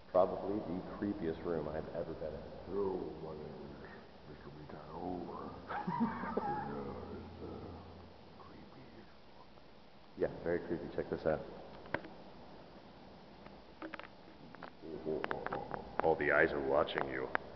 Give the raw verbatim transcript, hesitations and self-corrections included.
Probably the creepiest room I've ever been in. Oh, my name is Mister Retired. Oh, yeah, it's uh, creepy as fuck. Yeah, very creepy. Check this out. All the eyes are watching you.